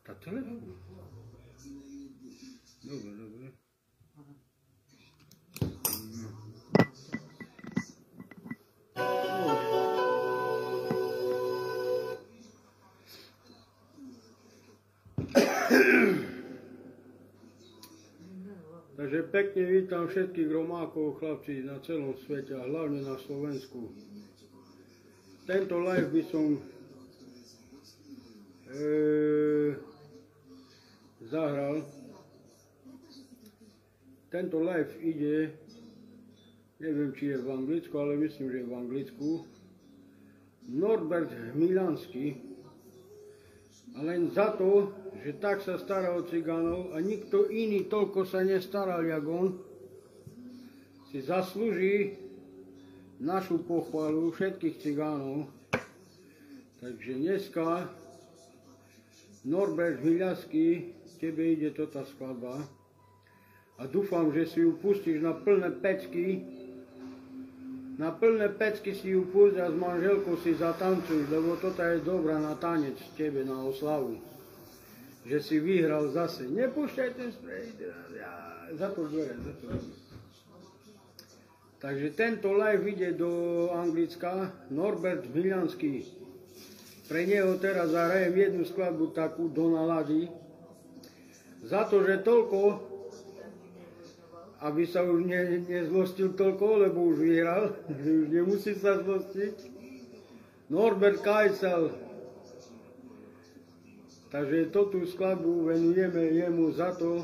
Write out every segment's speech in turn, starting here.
Ta telefon? Dobre, dobre. Takže pekne vítam všetkých Romákov, chlapci na celom svete a hlavne na Slovensku. Tento live by som zahral. Tento live ide, neviem či je v Anglicku, ale myslím, že je v Anglicku. Norbert Hmiľanský. A len za to, že tak sa stará o cigánov a nikto iný toľko sa nestaral, jak on, si zaslúži našu pochvalu všetkých cigánov. Takže dneska Norbert Hmiľanský, tebe ide to tá skladba a dúfam, že si ju pustíš na plné pecky. Na plné pecky si ju pusť a s manželkou si zatancuješ, lebo toto je dobrá na tanec tebe, na oslavu. Že si vyhral zase. Nepúšťaj ten sprej, zatvor dvere, zatvor. Takže tento live ide do Anglicka. Norbert Hmiľanský. Pre neho teraz zahrajem jednu skladbu takú do nálady. Za to, že toľko, aby sa už nezlostil toľko, lebo už vyhral, že už nemusí sa zlostiť. Norbert Kajsel. Takže tú skladbu venujeme jemu za to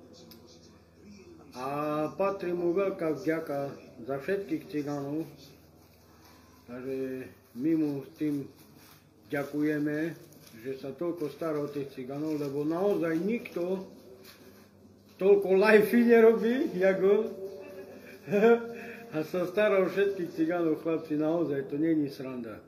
a patrí mu veľká vďaka za všetkých cigánov. Takže my mu s tým ďakujeme, že sa toľko stará o tých cigánov, lebo naozaj nikto toľko lifey nerobí, jak on. A sa stará o všetkých cigánov, chlapci, naozaj, to není sranda.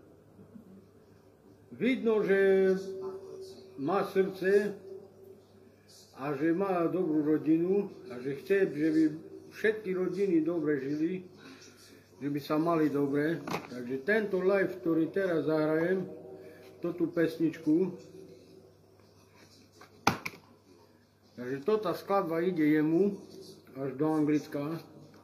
Vidno, že má srdce a že má dobrú rodinu a že chce, že by všetky rodiny dobre žili, že by sa mali dobre. Takže tento live, ktorý teraz zahrajem, tú pesničku, takže tá skladba ide jemu až do Anglicka.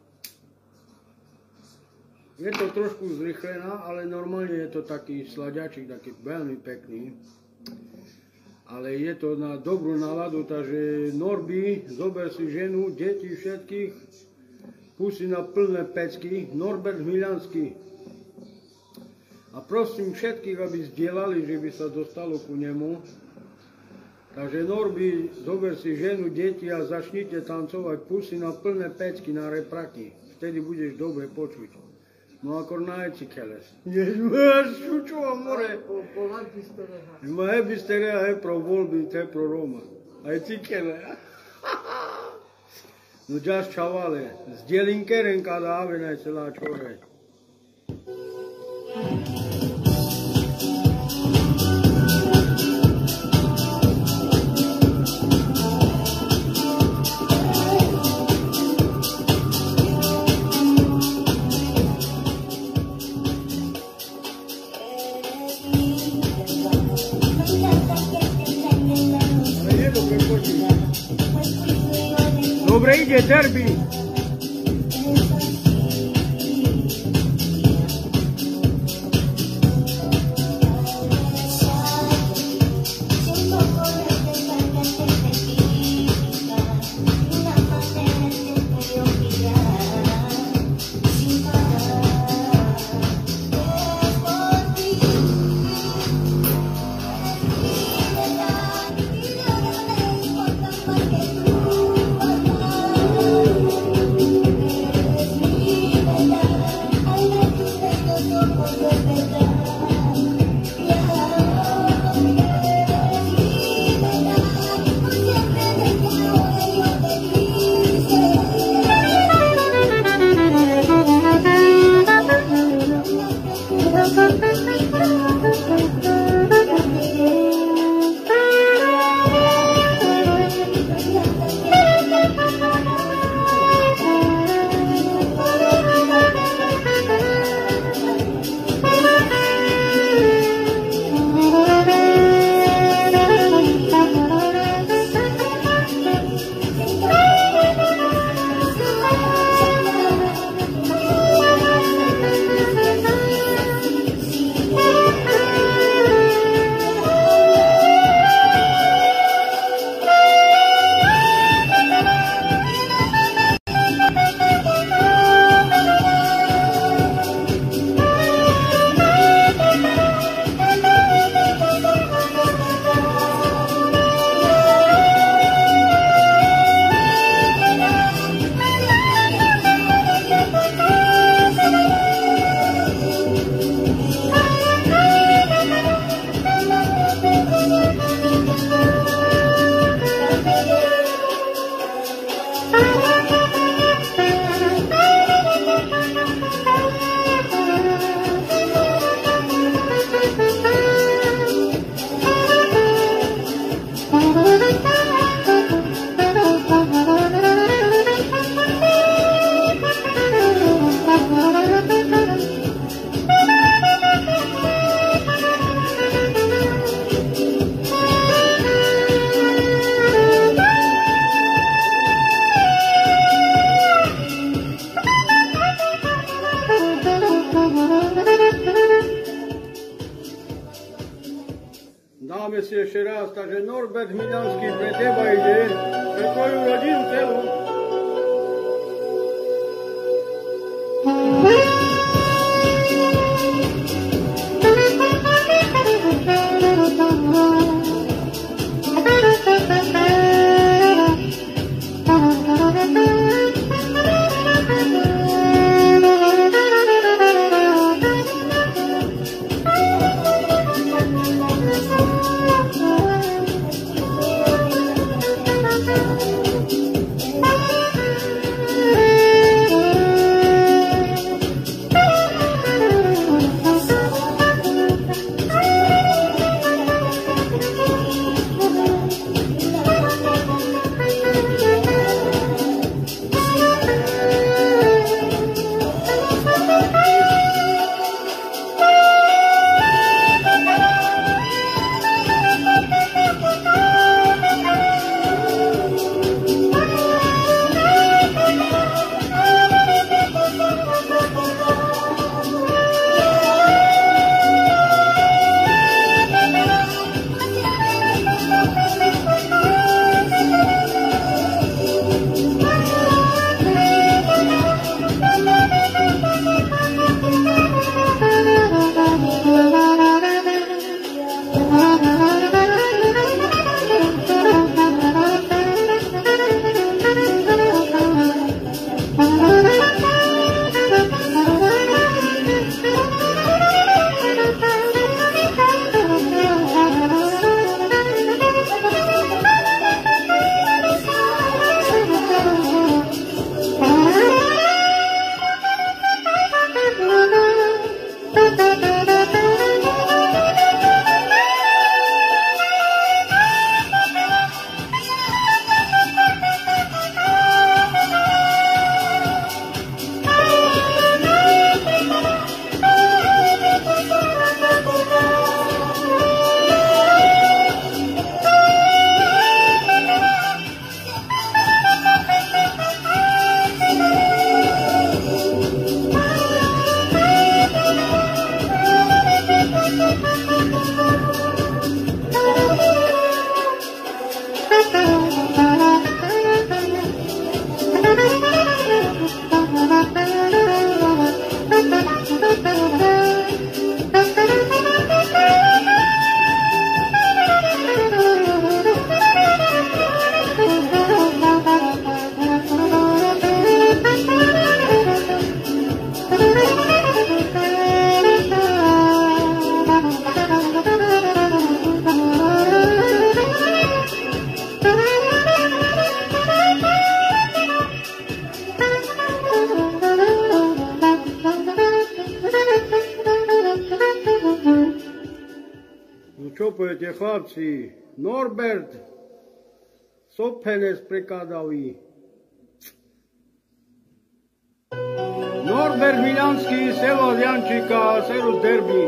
Je to trošku zrychlená, ale normálne je to taký sladiačik, taký veľmi pekný. Ale je to na dobrú náladu, takže Norby, zober si ženu, deti všetkých, pustí na plné pecky, Norbert Hmiľanský. A prosím všetkých, aby zdieľali, že by sa dostalo ku nemu. Takže Norby, zober si ženu, deti a začnite tancovať, pustí na plné pecky, na repraky. Vtedy budeš dobre počuť. No ako najci keles. Šučova more. Mai bistere e pro volbi te pro Roma. Ai ti kele. Nu just chavale, zdielim keren kada avena celá čore. Dobre ide derby. Želáme si ešte raz, takže Norbert Hmidanský pre teba ide, pre tvoju rodinu celú. Čo poviete, chlapci? Norbert Sopenec prekladavý. Norbert Milanský, selo z Jančíka, selo Derby.